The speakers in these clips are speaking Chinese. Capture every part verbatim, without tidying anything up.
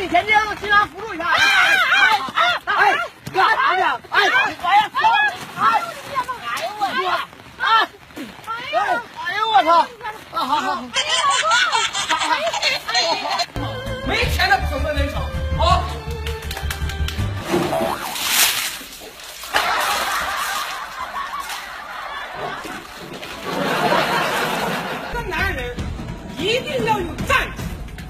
你前进，尽量扶住一下。哎哎哎哎！干啥呢？哎，哎呀！哎，哎呦我操！哎，哎呦，哎呦我操！啊好好好。哎呀，哎呀，没钱的捧哏人场，好。个男人一定要有战士。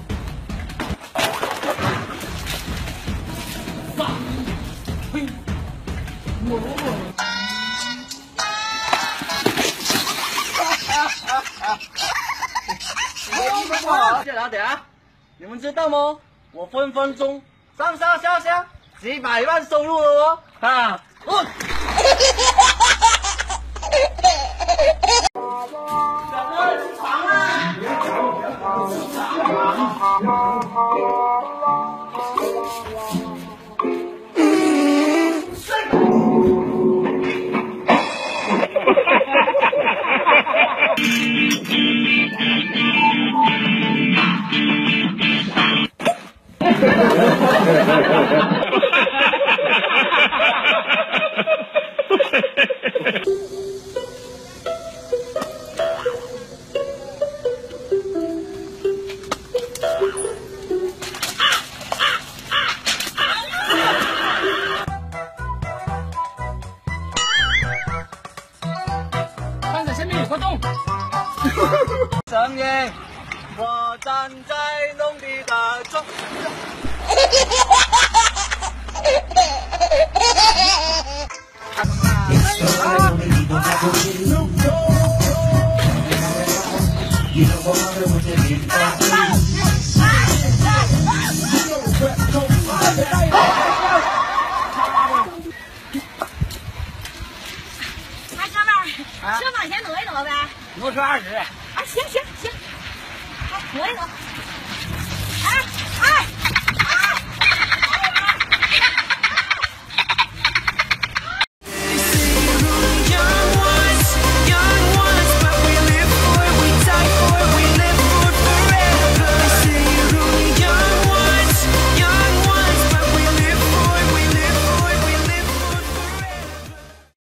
放推磨。这两点，你们知道吗？我分分钟上上下下几百万收入了哦！啊，嗯。小哥吃糖啊！吃糖看着前面有个洞。声音，我站在农地的中。 哎，哥们儿，车往前挪一挪呗。 挪车二十。 啊，行行行，好，挪一挪。